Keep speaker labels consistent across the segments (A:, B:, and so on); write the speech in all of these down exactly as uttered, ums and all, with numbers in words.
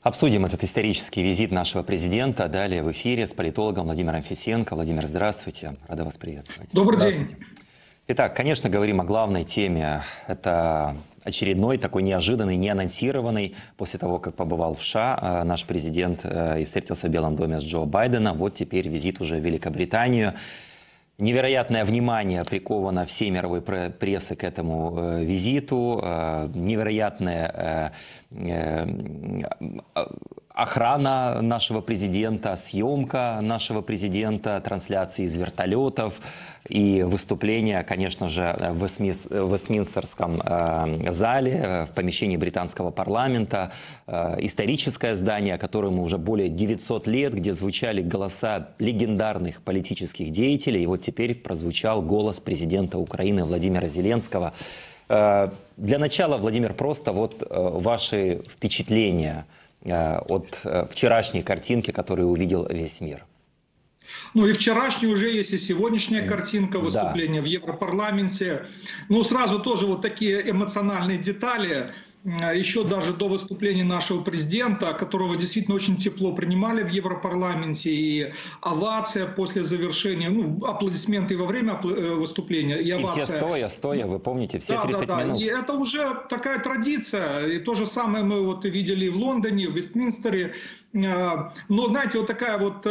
A: Обсудим этот исторический визит нашего президента. Далее в эфире с политологом Владимиром Фесенко. Владимир, здравствуйте. Рада вас приветствовать.
B: Добрый день.
A: Итак, конечно, говорим о главной теме. Это очередной, такой неожиданный, неанонсированный, после того, как побывал в США, наш президент и встретился в Белом доме с Джо Байденом. Вот теперь визит уже в Великобританию. Невероятное внимание приковано всей мировой прессы к этому э, визиту, э, невероятная э, э, охрана нашего президента, съемка нашего президента, трансляции из вертолетов и выступления, конечно же, в Вестминс, Вестминстерском э, зале, в помещении британского парламента, э, историческое здание, которому уже более девятисот лет, где звучали голоса легендарных политических деятелей, и вот теперь прозвучал голос президента Украины Владимира Зеленского. Э, для начала, Владимир, просто вот э, ваши впечатления от вчерашней картинки, которую увидел весь мир.
B: Ну и вчерашняя уже есть, и сегодняшняя картинка выступления, да, в Европарламенте. Ну сразу тоже вот такие эмоциональные детали. Еще даже до выступления нашего президента, которого действительно очень тепло принимали в Европарламенте, и овация после завершения, ну, аплодисменты во время выступления, и овация.
A: И все стоя, стоя, вы помните, все
B: да,
A: тридцать
B: да, да.
A: минут.
B: И это уже такая традиция, и то же самое мы вот видели и в Лондоне, в Вестминстере. Но, знаете, вот такая вот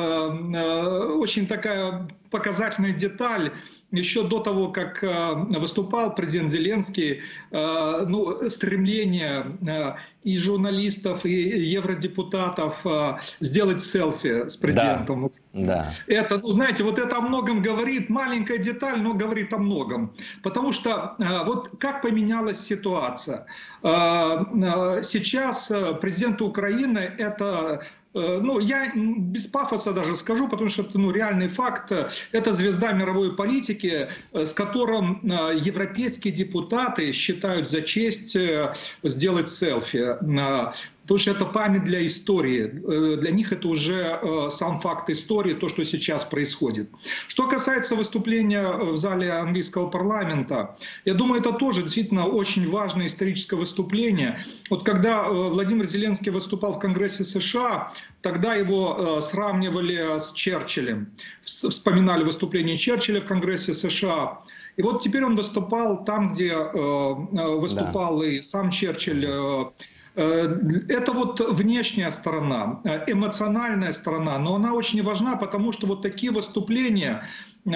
B: очень такая показательная деталь. Еще до того, как выступал президент Зеленский, ну, стремление и журналистов, и евродепутатов сделать селфи с президентом.
A: Да, да.
B: Это, ну, знаете, вот это о многом говорит, маленькая деталь, но говорит о многом. Потому что вот как поменялась ситуация. Сейчас президент Украины — это... Ну, я без пафоса даже скажу, потому что это, ну, реальный факт. Это звезда мировой политики, с которым европейские депутаты считают за честь сделать селфи. Потому что это память для истории. Для них это уже сам факт истории, то, что сейчас происходит. Что касается выступления в зале английского парламента, я думаю, это тоже действительно очень важное историческое выступление. Вот когда Владимир Зеленский выступал в Конгрессе США, тогда его сравнивали с Черчиллем. Вспоминали выступление Черчилля в Конгрессе США. И вот теперь он выступал там, где выступал, да, и сам Черчилль. Это вот внешняя сторона, эмоциональная сторона, но она очень важна, потому что вот такие выступления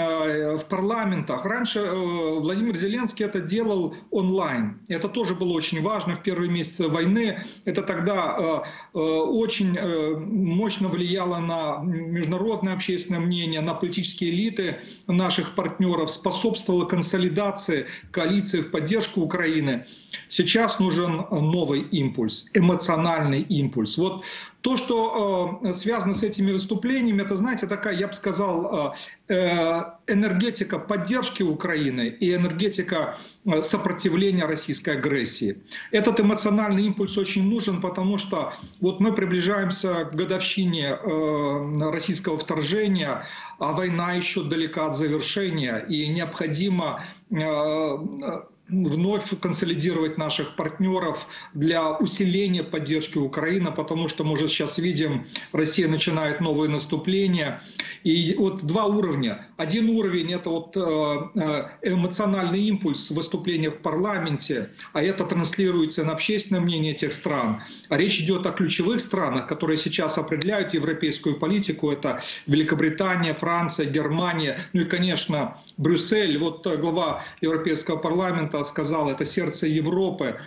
B: в парламентах. Раньше Владимир Зеленский это делал онлайн. Это тоже было очень важно в первые месяцы войны. Это тогда очень мощно влияло на международное общественное мнение, на политические элиты наших партнеров, способствовало консолидации коалиции в поддержку Украины. Сейчас нужен новый импульс, эмоциональный импульс. Вот то, что э, связано с этими выступлениями, это, знаете, такая, я бы сказал, э, энергетика поддержки Украины и энергетика э, сопротивления российской агрессии. Этот эмоциональный импульс очень нужен, потому что вот мы приближаемся к годовщине э, российского вторжения, а война еще далека от завершения, и необходимо э, вновь консолидировать наших партнеров для усиления поддержки Украины, потому что мы уже сейчас видим, Россия начинает новые наступления. И вот два уровня. Один уровень — это вот эмоциональный импульс выступления в парламенте, а это транслируется на общественное мнение этих стран. А речь идет о ключевых странах, которые сейчас определяют европейскую политику. Это Великобритания, Франция, Германия, ну и, конечно, Брюссель. Вот глава Европейского парламента сказал, это сердце Европы,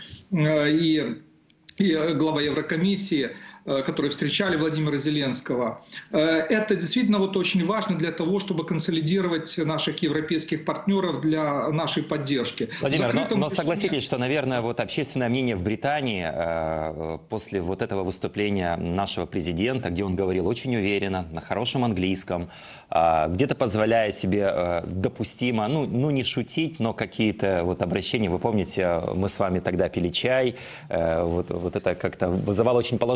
B: и, и глава Еврокомиссии, которые встречали Владимира Зеленского. Это действительно вот очень важно для того, чтобы консолидировать наших европейских партнеров для нашей поддержки.
A: Владимир, но, но согласитесь, что, наверное, вот общественное мнение в Британии э, после вот этого выступления нашего президента, где он говорил очень уверенно, на хорошем английском, э, где-то позволяя себе э, допустимо, ну, ну не шутить, но какие-то вот обращения, вы помните, мы с вами тогда пили чай, э, вот, вот это как-то вызывало очень положительную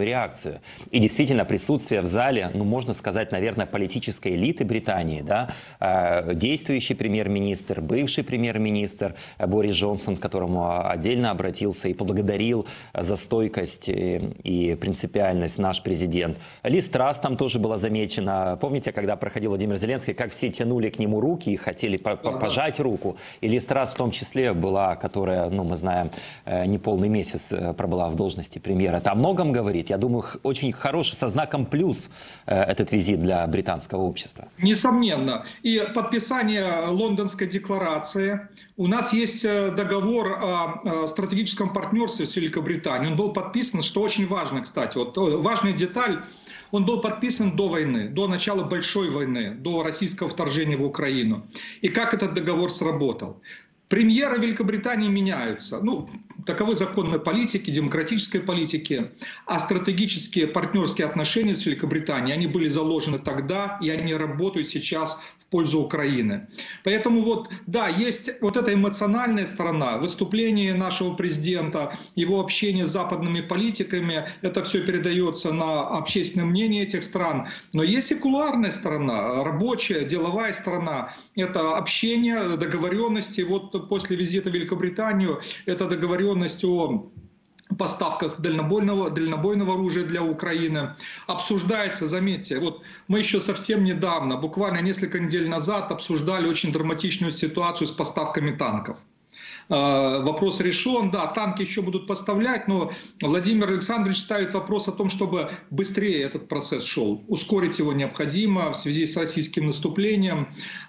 A: бурную реакцию. И действительно, присутствие в зале, ну, можно сказать, наверное, политической элиты Британии, да, действующий премьер-министр, бывший премьер-министр Борис Джонсон, к которому отдельно обратился и поблагодарил за стойкость и принципиальность наш президент. Лиз Трасс там тоже была замечена. Помните, когда проходил Владимир Зеленский, как все тянули к нему руки и хотели пожать руку. И Лиз Трасс в том числе была, которая, ну, мы знаем, не полный месяц пробыла в должности премьера. Это о многом говорит. Я думаю, очень хороший, со знаком плюс этот визит для британского общества.
B: Несомненно. И подписание Лондонской декларации. У нас есть договор о стратегическом партнерстве с Великобританией. Он был подписан, что очень важно, кстати. Вот важная деталь. Он был подписан до войны, до начала большой войны, до российского вторжения в Украину. И как этот договор сработал? Премьеры Великобритании меняются. Ну, таковы законы политики, демократической политики. А стратегические партнерские отношения с Великобританией, они были заложены тогда, и они работают сейчас в пользу Украины. Поэтому вот, да, есть вот эта эмоциональная сторона, выступление нашего президента, его общение с западными политиками, это все передается на общественное мнение этих стран. Но есть и кулуарная сторона, рабочая, деловая сторона. Это общение, договоренности. Вот после визита в Великобританию это договоренность о поставках дальнобойного, дальнобойного оружия для Украины обсуждается, заметьте, вот мы еще совсем недавно, буквально несколько недель назад, обсуждали очень драматичную ситуацию с поставками танков. Вопрос решен, да, танки еще будут поставлять, но Владимир Александрович ставит вопрос о том, чтобы быстрее этот процесс шел. Ускорить его необходимо в связи с российским наступлением,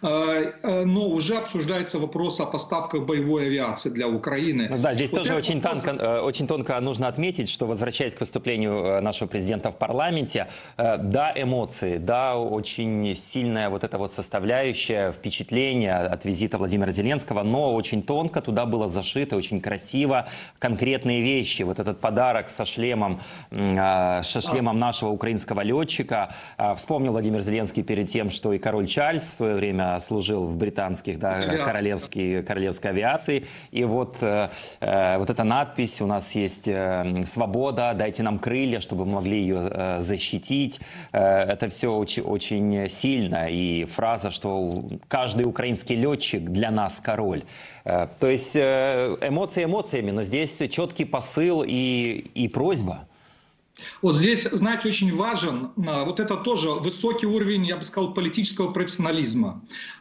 B: но уже обсуждается вопрос о поставках боевой авиации для Украины.
A: Ну, да, здесь
B: вот
A: тоже очень, вопрос... тонко, очень тонко нужно отметить, что, возвращаясь к выступлению нашего президента в парламенте, да, эмоции, да, очень сильная вот эта вот составляющая, впечатление от визита Владимира Зеленского, но очень тонко туда было зашито, очень красиво, конкретные вещи. Вот этот подарок со шлемом, со шлемом нашего украинского летчика. Вспомнил Владимир Зеленский перед тем, что и король Чарльз в свое время служил в британских, да, королевской, королевской авиации. И вот, вот эта надпись, у нас есть «Свобода, дайте нам крылья, чтобы мы могли ее защитить». Это все очень, очень сильно. И фраза, что каждый украинский летчик для нас король. То есть эмоции эмоциями, но здесь четкий посыл и, и просьба.
B: Вот здесь, знаете, очень важен, вот это тоже высокий уровень, я бы сказал, политического профессионализма.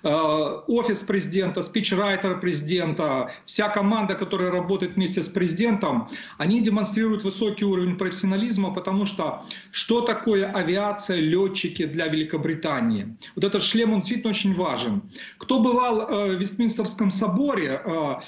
B: Офис президента, спичрайтер президента, вся команда, которая работает вместе с президентом, они демонстрируют высокий уровень профессионализма, потому что что такое авиация, летчики для Великобритании? Вот этот шлем, он действительно очень важен. Кто бывал в Вестминстерском соборе,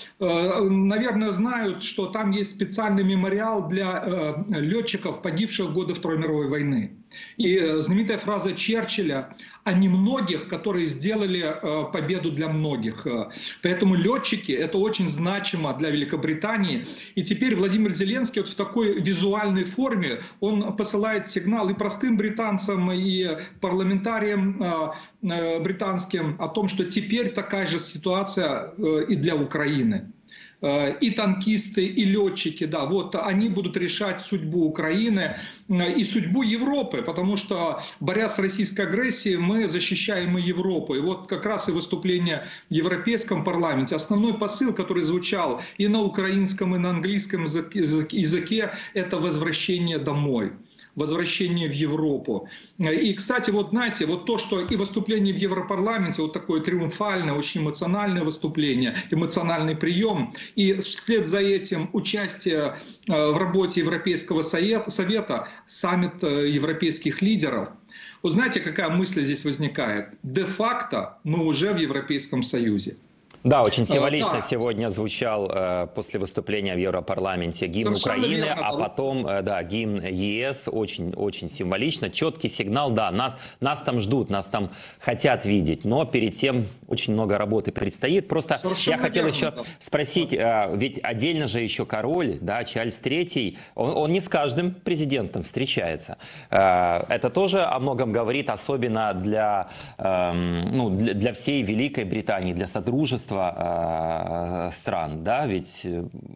B: наверное, знают, что там есть специальный мемориал для летчиков, погибших в годы Второй мировой войны. И знаменитая фраза Черчилля о немногих, которые сделали победу для многих. Поэтому летчики — это очень значимо для Великобритании. И теперь Владимир Зеленский вот в такой визуальной форме, он посылает сигнал и простым британцам, и парламентариям британским о том, что теперь такая же ситуация и для Украины. И танкисты, и летчики, да, вот они будут решать судьбу Украины и судьбу Европы, потому что, борясь с российской агрессией, мы защищаем и Европу. И вот как раз и выступление в Европейском парламенте, основной посыл, который звучал и на украинском, и на английском языке, это возвращение домой. Возвращение в Европу. И, кстати, вот знаете, вот то, что и выступление в Европарламенте, вот такое триумфальное, очень эмоциональное выступление, эмоциональный прием, и вслед за этим участие в работе Европейского совета, саммит европейских лидеров. Вот знаете, какая мысль здесь возникает? Де-факто мы уже в Европейском Союзе.
A: Да, очень символично да. сегодня звучал э, после выступления в Европарламенте гимн Совершенно Украины, верно, а да. потом э, да, гимн ЕС. Очень, очень символично. Четкий сигнал, да, нас, нас там ждут, нас там хотят видеть, но перед тем очень много работы предстоит. Просто Совершенно я хотел верно, еще да. спросить, э, ведь отдельно же еще король, да, Чарльз третий, он, он не с каждым президентом встречается. Э, это тоже о многом говорит, особенно для, э, ну, для, для всей Великой Британии, для Содружества стран, да, ведь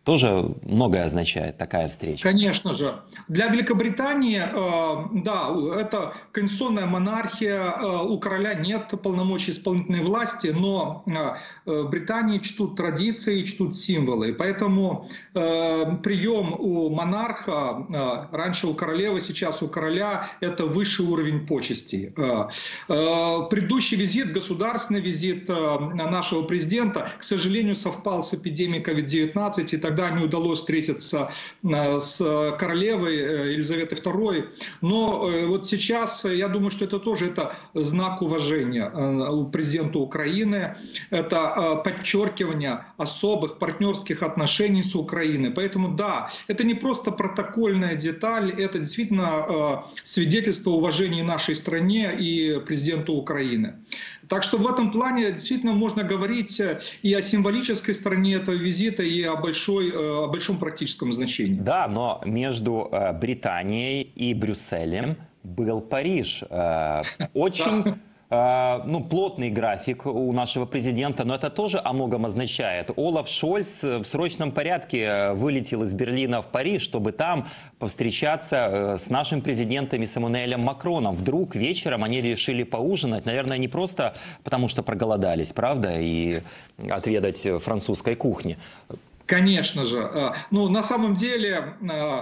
A: Тоже многое означает такая встреча.
B: Конечно же. Для Великобритании, да, это конституционная монархия, у короля нет полномочий исполнительной власти, но в Британии чтут традиции, чтут символы. Поэтому прием у монарха, раньше у королевы, сейчас у короля, это высший уровень почестей. Предыдущий визит, государственный визит нашего президента, к сожалению, совпал с эпидемией ковид девятнадцать, и тогда не удалось встретиться с королевой Елизаветой второй. Но вот сейчас, я думаю, что это тоже это знак уважения президенту Украины, это подчеркивание особых партнерских отношений с Украиной. Поэтому да, это не просто протокольная деталь, это действительно свидетельство уважения нашей стране и президенту Украины. Так что в этом плане действительно можно говорить и о символической стороне этого визита, и о, большой, о большом практическом значении.
A: Да, но между Британией и Брюсселем был Париж. Очень... Ну, плотный график у нашего президента, но это тоже о многом означает. Олаф Шольц в срочном порядке вылетел из Берлина в Париж, чтобы там повстречаться с нашим президентом и с Эммануэлем Макроном. Вдруг вечером они решили поужинать, наверное, не просто потому, что проголодались, правда, и отведать французской кухни.
B: Конечно же. Ну, на самом деле,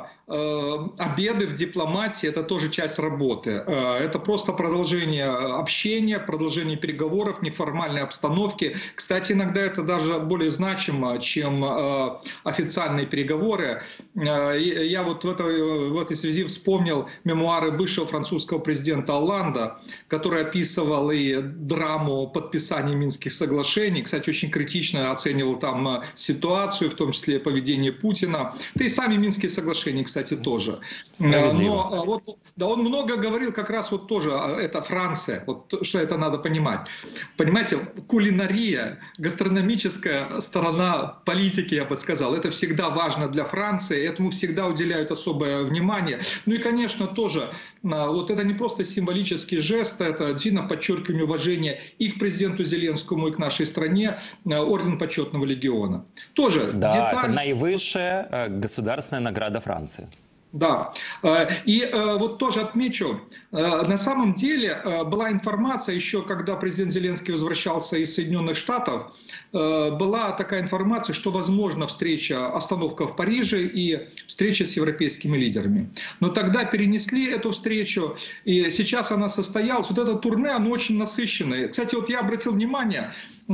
B: обеды в дипломатии – это тоже часть работы. Это просто продолжение общения, продолжение переговоров, неформальной обстановки. Кстати, иногда это даже более значимо, чем официальные переговоры. Я вот в этой, в этой связи вспомнил мемуары бывшего французского президента Олланда, который описывал и драму подписания Минских соглашений. Кстати, очень критично оценивал там ситуацию, в том числе поведение Путина. Да и сами Минские соглашения, кстати, тоже. Но вот, да, он много говорил как раз вот тоже, это Франция, вот что это надо понимать. Понимаете, кулинария, гастрономическая сторона политики, я бы сказал, это всегда важно для Франции, этому всегда уделяют особое внимание. Ну и, конечно, тоже, вот это не просто символический жест, это действительно подчеркивание уважения и к президенту Зеленскому, и к нашей стране, орден почетного легиона. Тоже
A: да,
B: деталь...
A: это наивысшая государственная награда Франции.
B: Да, и вот тоже отмечу, на самом деле была информация еще, когда президент Зеленский возвращался из Соединенных Штатов, была такая информация, что возможна встреча, остановка в Париже и встреча с европейскими лидерами. Но тогда перенесли эту встречу, и сейчас она состоялась. Вот это турне, оно очень насыщенное. Кстати, вот я обратил внимание,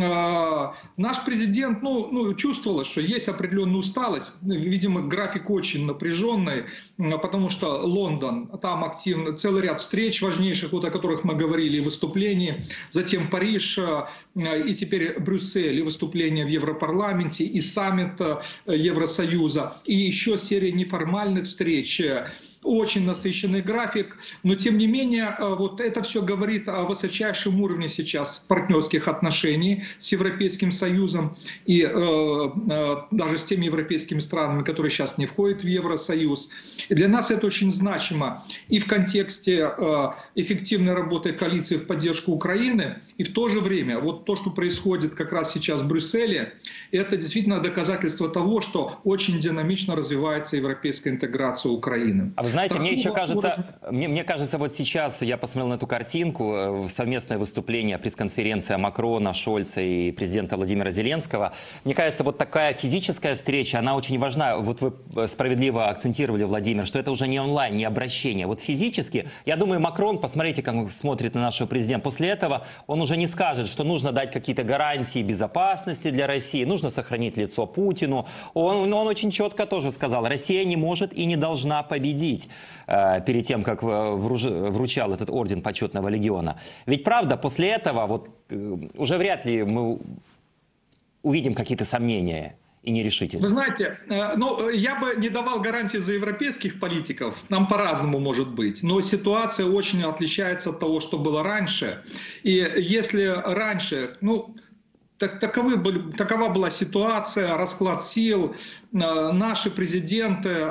B: наш президент ну, ну, чувствовал, что есть определенная усталость, видимо, график очень напряженный, потому что Лондон, там активно, целый ряд встреч важнейших, вот о которых мы говорили, выступлений, затем Париж, и теперь Брюссель, и выступления в Европарламенте, и саммит Евросоюза, и еще серия неформальных встреч. Очень насыщенный график, но тем не менее вот это все говорит о высочайшем уровне сейчас партнерских отношений с Европейским Союзом и э, э, даже с теми европейскими странами, которые сейчас не входят в Евросоюз. И для нас это очень значимо и в контексте э, эффективной работы коалиции в поддержку Украины, и в то же время вот то, что происходит как раз сейчас в Брюсселе, это действительно доказательство того, что очень динамично развивается европейская интеграция Украины.
A: А вы знаете, мне еще кажется, мне, мне кажется, вот сейчас я посмотрел на эту картинку, совместное выступление, пресс-конференция Макрона, Шольца и президента Владимира Зеленского. Мне кажется, вот такая физическая встреча, она очень важна. Вот вы справедливо акцентировали, Владимир, что это уже не онлайн, не обращение. Вот физически, я думаю, Макрон, посмотрите, как он смотрит на нашего президента. После этого он уже не скажет, что нужно дать какие-то гарантии безопасности для России, нужно сохранить лицо Путину. Он, он очень четко тоже сказал, Россия не может и не должна победить перед тем, как вручал этот орден почетного легиона. Ведь правда, после этого вот уже вряд ли мы увидим какие-то сомнения и нерешительность.
B: Вы знаете, ну, я бы не давал гарантии за европейских политиков, нам по-разному может быть, но ситуация очень отличается от того, что было раньше. И если раньше, ну, Так, таковы были, такова была ситуация, расклад сил, наши президенты,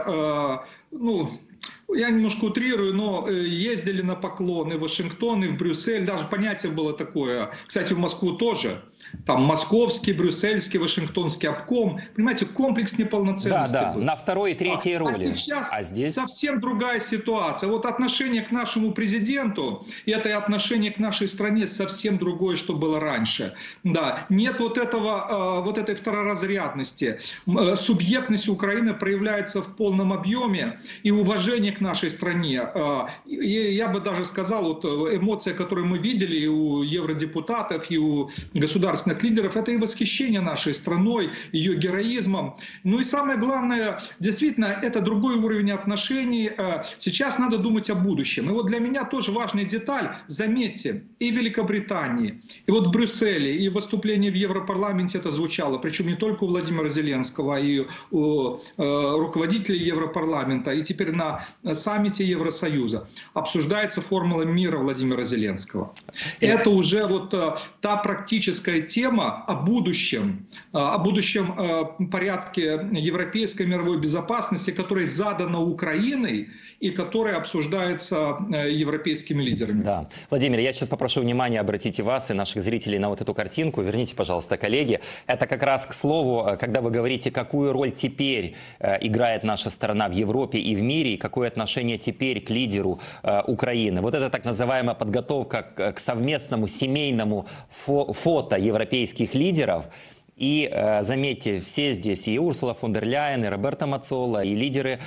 B: ну, я немножко утрирую, но ездили на поклоны в Вашингтон и в Брюссель, даже понятие было такое, кстати, в Москву тоже. там московский, брюссельский, вашингтонский обком. Понимаете, комплекс неполноценности.
A: Да, да,
B: был.
A: на второй и третьей
B: а,
A: роли.
B: А сейчас
A: а здесь...
B: совсем другая ситуация. Вот отношение к нашему президенту, и это отношение к нашей стране совсем другое, что было раньше. Да, нет вот этого, вот этой второразрядности. Субъектность Украины проявляется в полном объеме, и уважение к нашей стране. И я бы даже сказал, вот эмоция, которую мы видели и у евродепутатов, и у государственных лидеров, это и восхищение нашей страной, ее героизмом. Ну и самое главное, действительно, это другой уровень отношений. Сейчас надо думать о будущем. И вот для меня тоже важная деталь, заметьте, и в Великобритании, и вот в Брюсселе, и выступление в Европарламенте это звучало, причем не только у Владимира Зеленского, и у руководителей Европарламента, и теперь на саммите Евросоюза обсуждается формула мира Владимира Зеленского. Это уже вот та практическая тема о будущем, о будущем порядке европейской мировой безопасности, которая задана Украиной и которая обсуждается европейскими лидерами.
A: Да. Владимир, я сейчас попрошу внимания обратить и вас, и наших зрителей на вот эту картинку. Верните, пожалуйста, коллеги. Это как раз к слову, когда вы говорите, какую роль теперь играет наша страна в Европе и в мире, и какое отношение теперь к лидеру Украины. Вот это так называемая подготовка к совместному семейному фо фото европейских лидеров. И э, заметьте, все здесь, и Урсула фон дер Ляйен, и Роберто Мацолла, и лидеры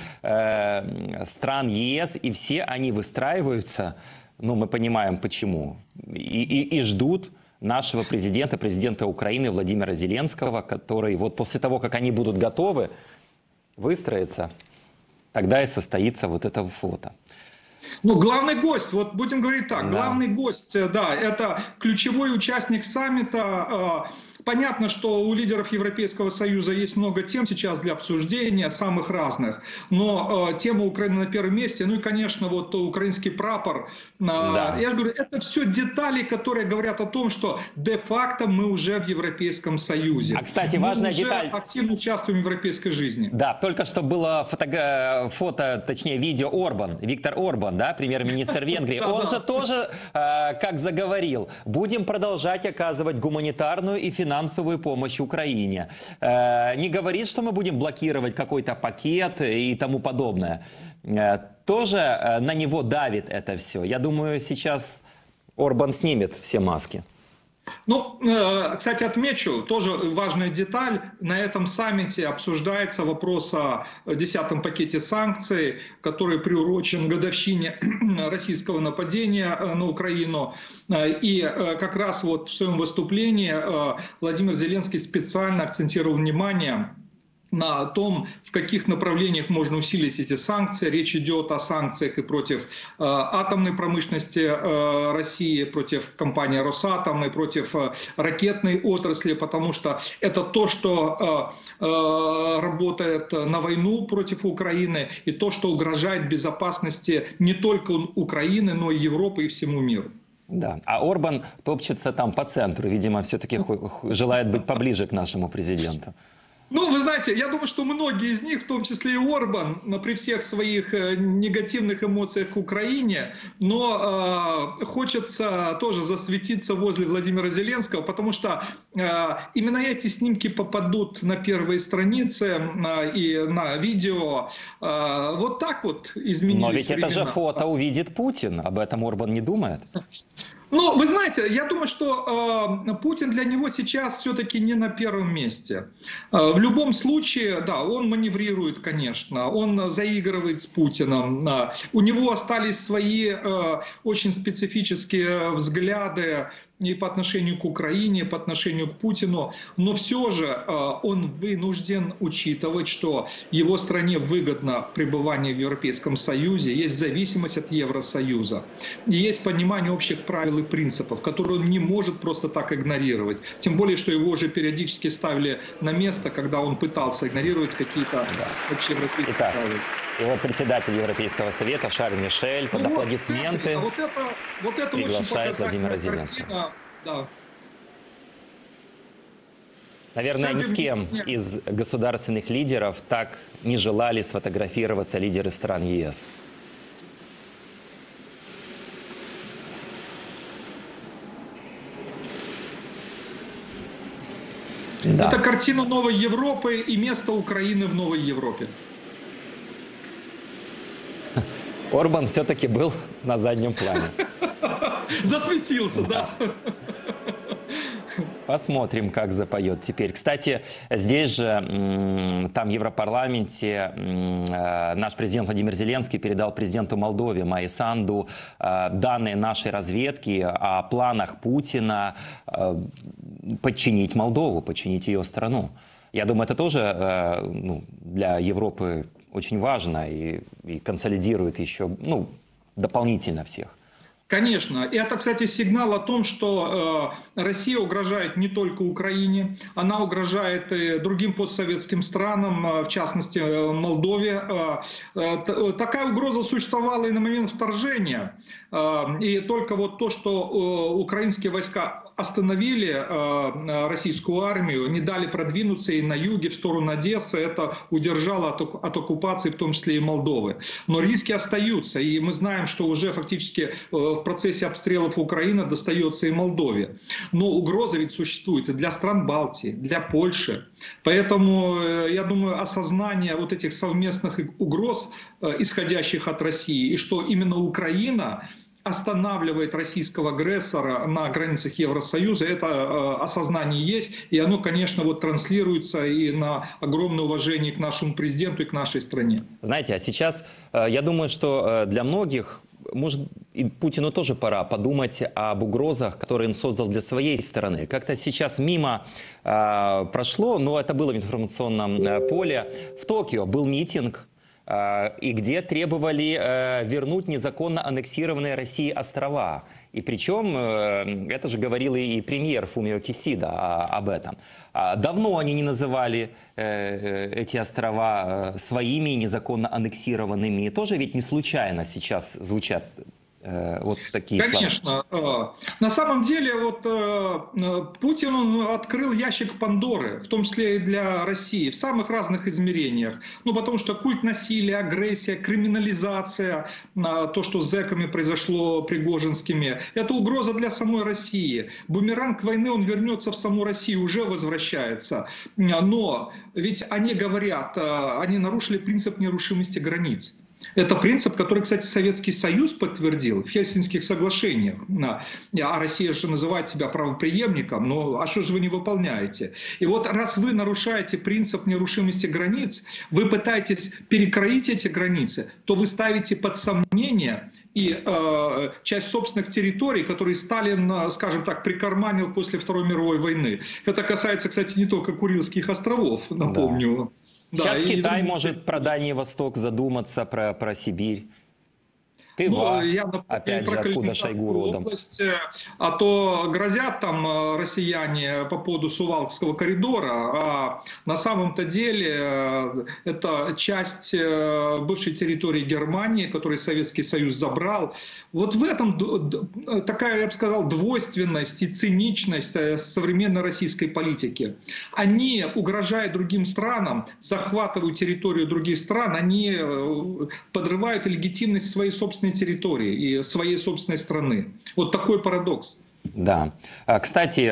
A: э, стран ЕС, и все они выстраиваются, ну мы понимаем почему, и, и, и ждут нашего президента, президента Украины Владимира Зеленского, который вот после того, как они будут готовы выстроиться, тогда и состоится вот это фото.
B: Ну, главный гость, вот будем говорить так,
A: Да.
B: главный гость, да, это ключевой участник саммита. Понятно, что у лидеров Европейского Союза есть много тем сейчас для обсуждения, самых разных, но э, тема Украины на первом месте, ну и, конечно, вот украинский прапор. Э,
A: Да.
B: Я говорю, это все детали, которые говорят о том, что де-факто мы уже в Европейском Союзе.
A: А, кстати,
B: мы
A: важная
B: уже
A: деталь.
B: активно участвуем в европейской жизни.
A: Да, только что было фото, фото точнее, видео Орбан, Виктор Орбан, да, премьер-министр Венгрии. Он же тоже, как заговорил, будем продолжать оказывать гуманитарную и финансовую финансовую помощь Украине. Э, не говорит, что мы будем блокировать какой-то пакет и тому подобное. Э, тоже э, на него давит это все. Я думаю, сейчас Орбан снимет все маски.
B: Ну, кстати, отмечу, тоже важная деталь, на этом саммите обсуждается вопрос о десятом пакете санкций, который приурочен к годовщине российского нападения на Украину. И как раз вот в своем выступлении Владимир Зеленский специально акцентировал внимание на том, в каких направлениях можно усилить эти санкции. Речь идет о санкциях и против э, атомной промышленности э, России, против компании Росатом, и против э, ракетной отрасли, потому что это то, что э, э, работает на войну против Украины, и то, что угрожает безопасности не только Украины, но и Европы и всему миру.
A: Да, а Орбан топчется там по центру, видимо, все-таки желает быть поближе к нашему президенту.
B: Ну, вы знаете, я думаю, что многие из них, в том числе и Орбан, при всех своих негативных эмоциях к Украине, но э, хочется тоже засветиться возле Владимира Зеленского, потому что э, именно эти снимки попадут на первые страницы э, и на видео. Э, вот так вот изменились
A: Но ведь
B: времена.
A: это же фото увидит Путин, об этом Орбан не думает.
B: Ну, вы знаете, я думаю, что э, Путин для него сейчас все-таки не на первом месте. Э, в любом случае, да, он маневрирует, конечно, он заигрывает с Путиным. Э, у него остались свои э, очень специфические взгляды и по отношению к Украине, и по отношению к Путину, но все же э, он вынужден учитывать, что его стране выгодно пребывание в Европейском Союзе, есть зависимость от Евросоюза, и есть понимание общих правил и принципов, которые он не может просто так игнорировать. Тем более, что его уже периодически ставили на место, когда он пытался игнорировать какие-то общеевропейские
A: Итак,
B: правила.
A: и вот председатель Европейского совета Шарль Мишель под
B: Ну,
A: аплодисменты
B: вот, вот это, вот это
A: приглашает
B: очень
A: Владимира
B: показательная
A: Зеленского.
B: картина, да.
A: Наверное, ни с кем из государственных лидеров так не желали сфотографироваться лидеры стран ЕС. Да.
B: Это картина новой Европы и место Украины в новой Европе.
A: Орбан все-таки был на заднем плане.
B: Засветился, да.
A: Посмотрим, как запоет теперь. Кстати, здесь же, там в Европарламенте, наш президент Владимир Зеленский передал президенту Молдовы Майи Санду данные нашей разведки о планах Путина подчинить Молдову, подчинить ее страну. Я думаю, это тоже, ну, для Европы очень важно и, и консолидирует еще, ну, дополнительно всех.
B: Конечно. И это, кстати, сигнал о том, что э, Россия угрожает не только Украине, она угрожает и другим постсоветским странам, э, в частности э, Молдове. Э, э, такая угроза существовала и на момент вторжения. Э, и только вот то, что э, украинские войска остановили э, российскую армию, не дали продвинуться и на юге в сторону Одессы, это удержало от, от оккупации, в том числе и Молдовы. Но риски остаются, и мы знаем, что уже фактически э, в процессе обстрелов Украины достается и Молдове. Но угроза ведь существует и для стран Балтии, для Польши. Поэтому, э, я думаю, осознание вот этих совместных угроз, э, исходящих от России, и что именно Украина останавливает российского агрессора на границах Евросоюза, это э, осознание есть, и оно, конечно, вот транслируется и на огромное уважение к нашему президенту и к нашей стране.
A: Знаете, а сейчас, э, я думаю, что э, для многих, может, и Путину тоже пора подумать об угрозах, которые он создал для своей страны. Как-то сейчас мимо э, прошло, но это было в информационном э, поле. В Токио был митинг, и где требовали э, вернуть незаконно аннексированные Россией острова. И причем, э, это же говорил и премьер Фумио Кисида а, об этом. А, давно они не называли э, эти острова э, своими незаконно аннексированными. И тоже ведь не случайно сейчас звучат э, вот такие слова.
B: Конечно. На самом деле вот Путин он открыл ящик Пандоры, в том числе и для России, в самых разных измерениях. Ну, потому что культ насилия, агрессия, криминализация, то, что с зэками произошло, пригожинскими, это угроза для самой России. Бумеранг войны, он вернется в саму Россию, уже возвращается. Но ведь они говорят, они нарушили принцип нерушимости границ. Это принцип, который, кстати, Советский Союз подтвердил в Хельсинских соглашениях. А Россия же называет себя правопреемником, но а что же вы не выполняете? И вот раз вы нарушаете принцип нерушимости границ, вы пытаетесь перекроить эти границы, то вы ставите под сомнение и э, часть собственных территорий, которые Сталин, скажем так, прикарманил после Второй мировой войны. Это касается, кстати, не только Курильских островов, напомню.
A: Да. Сейчас
B: да,
A: Китай
B: и...
A: может про Дальний Восток задуматься, про, про Сибирь. Тыва,
B: ну, я, напомню,
A: опять же, откуда Шойгу родом.
B: Область, а то грозят там россияне по поводу Сувалкского коридора, а на самом-то деле это часть бывшей территории Германии, которую Советский Союз забрал. Вот в этом такая, я бы сказал, двойственность и циничность современной российской политики. Они, угрожая другим странам, захватывают территорию других стран, они подрывают легитимность своей собственной территории и своей собственной страны. Вот такой парадокс.
A: Да. Кстати,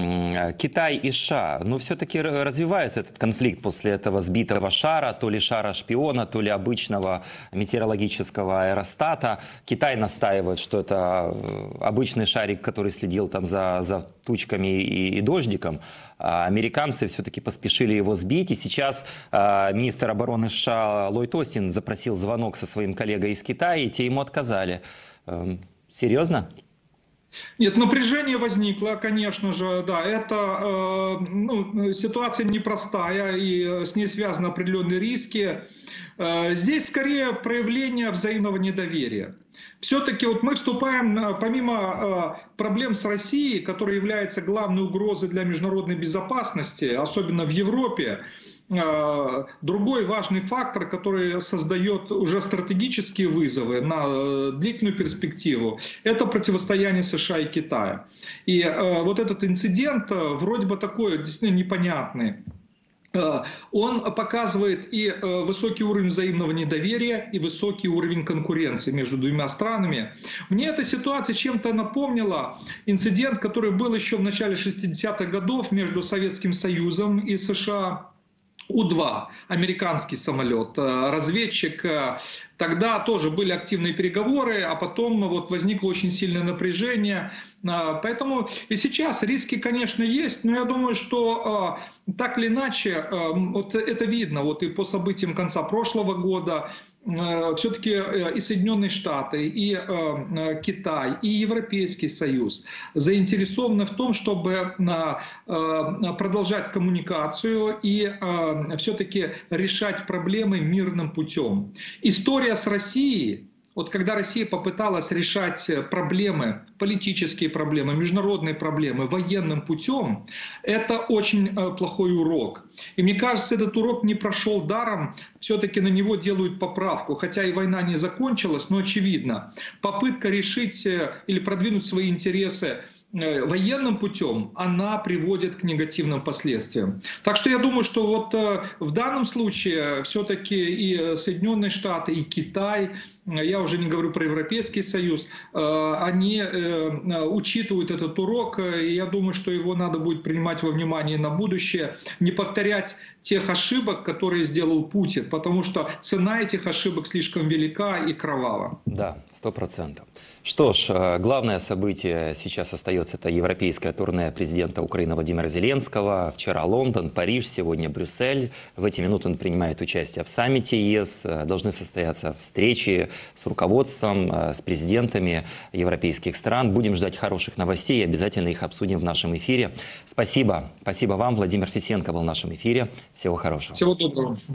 A: Китай и США, ну все-таки развивается этот конфликт после этого сбитого шара, то ли шара-шпиона, то ли обычного метеорологического аэростата. Китай настаивает, что это обычный шарик, который следил там за, за тучками и, и дождиком. А американцы все-таки поспешили его сбить. И сейчас министр обороны США Ллойд Остин запросил звонок со своим коллегой из Китая, и те ему отказали. Серьезно?
B: Нет, напряжение возникло, конечно же, да, это э, ну, ситуация непростая, и с ней связаны определенные риски. Э, здесь скорее проявление взаимного недоверия. Все-таки вот мы вступаем, помимо э, проблем с Россией, которая является главной угрозой для международной безопасности, особенно в Европе, другой важный фактор, который создает уже стратегические вызовы на длительную перспективу, это противостояние США и Китая. И вот этот инцидент вроде бы такой действительно непонятный. он показывает и высокий уровень взаимного недоверия, и высокий уровень конкуренции между двумя странами. Мне эта ситуация чем-то напомнила инцидент, который был еще в начале шестидесятых годов между Советским Союзом и США. У два, американский самолет, разведчик. Тогда тоже были активные переговоры, а потом вот возникло очень сильное напряжение. Поэтому и сейчас риски, конечно, есть, но я думаю, что так или иначе, вот это видно вот и по событиям конца прошлого года, все-таки и Соединенные Штаты, и Китай, и Европейский Союз заинтересованы в том, чтобы продолжать коммуникацию и все-таки решать проблемы мирным путем. История с Россией, вот когда Россия попыталась решать проблемы, политические проблемы, международные проблемы военным путем, это очень плохой урок. И мне кажется, этот урок не прошел даром, все-таки на него делают поправку. Хотя и война не закончилась, но очевидно, попытка решить или продвинуть свои интересы военным путем, она приводит к негативным последствиям. Так что я думаю, что вот в данном случае все-таки и Соединенные Штаты, и Китай, я уже не говорю про Европейский Союз, они учитывают этот урок, и я думаю, что его надо будет принимать во внимание на будущее, не повторять тех ошибок, которые сделал Путин, потому что цена этих ошибок слишком велика и кровава.
A: Да, сто процентов. Что ж, главное событие сейчас остается, это европейское турне президента Украины Владимира Зеленского. Вчера Лондон, Париж, сегодня Брюссель. В эти минуты он принимает участие в саммите ЕС. Должны состояться встречи с руководством, с президентами европейских стран. Будем ждать хороших новостей и обязательно их обсудим в нашем эфире. Спасибо. Спасибо вам. Владимир Фесенко был в нашем эфире. Всего хорошего.
B: Всего доброго.